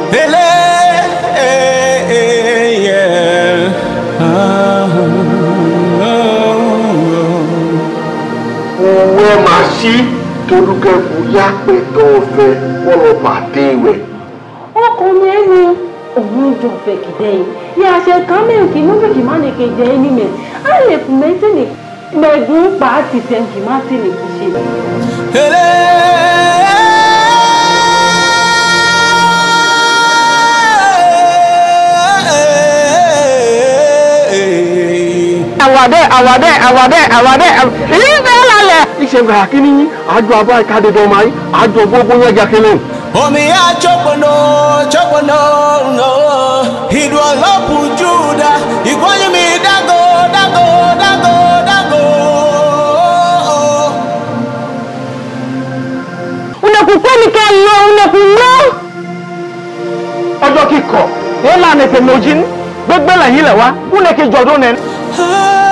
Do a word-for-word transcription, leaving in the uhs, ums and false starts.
Ele, yeah. Uwe mashi toluke buya pe to fe wolo pade we. Ọkùnrin ẹni òun jọ fẹ́ kìdẹ́ yìí. Yà ṣe kàn mí kì í mú kìkì má ní kejì ẹni mẹ́. A lè fún mẹ́tì ní gbẹ̀gùn pa á ti sẹ́ kì má sì ní kì í ṣe. Ele. Awade, awade, awade, awade. Iyi be lale. Ise gba kini yin, ajo aba ikade do mai, ajo gbogbo yan ja kini. Omi a chopono, chopono, no. Hidu olopu Juda, igwanyi mi dago, dago, dago, dago. Una ku kwani ka lo, una ku lo. Ojo kiko, E la ne pe mojin, gbegbe la yi le wa, una ke jodun nen.